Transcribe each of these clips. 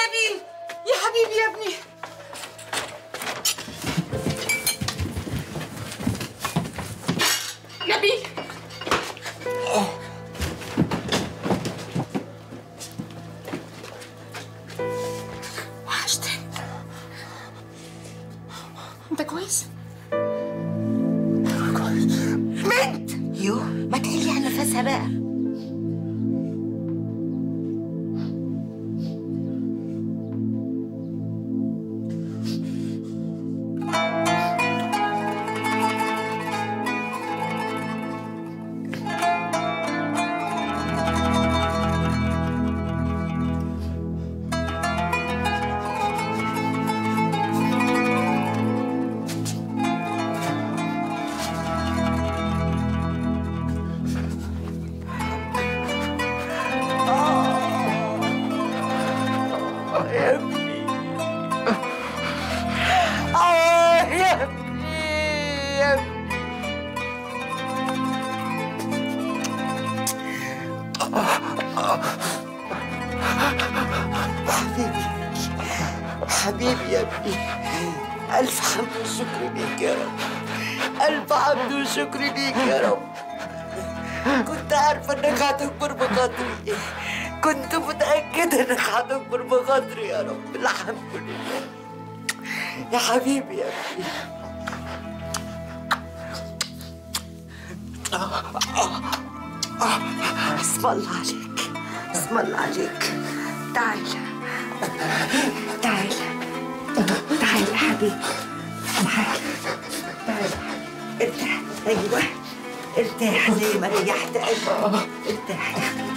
نبيل يا حبيبي يا ابني. نبيل وحشتني. انت كويس؟ بنت يو ما تحلي عن نفسها بقى. حبيبي يا ابني، ألف حمد وشكر ليك يا رب، ألف حمد وشكر ليك يا رب. كنت عارفة إنك هتكبر بخاطري، كنت متأكدة إنك هتكبر بخاطري يا رب. الحمد لله يا حبيبي يا ابني. اسم الله عليك، اسم الله عليك. تعال تعال تعال يا حبيبي، تعال تعال. ارتاح، ايوه ارتاح زي ما ريحت قلبي. ارتاح يا حبيبي.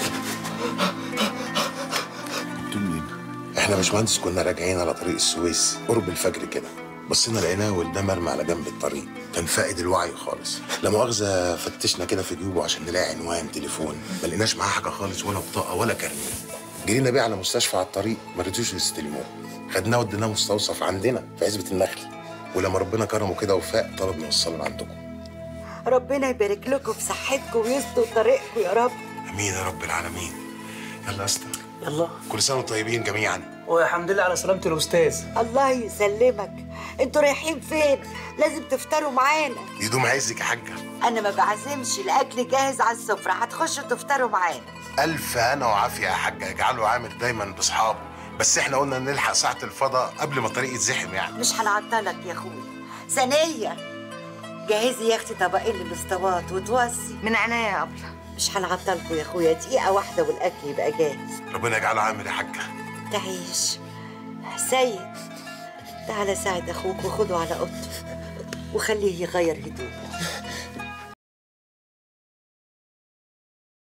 انتوا منين؟ احنا يا باشمهندس كنا راجعين على طريق السويس قرب الفجر كده، بصينا لقيناه ولدنا مرمي على جنب الطريق، كان فاقد الوعي خالص. لا مؤاخذه فتشنا كده في جيوبه عشان نلاقي عنوان تليفون، ما لقيناش معاه حاجه خالص، ولا بطاقه ولا كارنيه. جرينا بيه على مستشفى على الطريق، ما رضيوش يستلموه، خدناه وديناه مستوصف عندنا في عزبه النخل، ولما ربنا كرمه كده وفاق طلب نوصله لعندكم. ربنا يبارك لكم في صحتكم ويستر طريقكم يا رب. امين يا رب العالمين. يلا يا اسطى، يلا كل سنه وانتم طيبين جميعا. والحمد لله على سلامة الأستاذ. الله يسلمك. انتوا رايحين فين؟ لازم تفطروا معانا. يدوم عزك يا حاجه. انا ما بعزمش، الاكل جاهز على السفره، هتخشوا تفطروا معانا. الف هنا وعافيه يا حاجه، اجعله عامر دايما باصحابه، بس احنا قلنا نلحق ساعه الفضاء قبل ما الطريق يتزحم يعني. مش هنعطلك يا اخويا. ثانيه جهزي يا اختي طبقين للاسطوات وتوصي. من عينيا يا أبلة. مش هنعطلكوا يا اخويا، دقيقه واحده والاكل يبقى جاهز. ربنا يجعله عامر يا حاجه. تعيش. سيد تعالى ساعد اخوك وخده على اوضته وخليه يغير هدومه.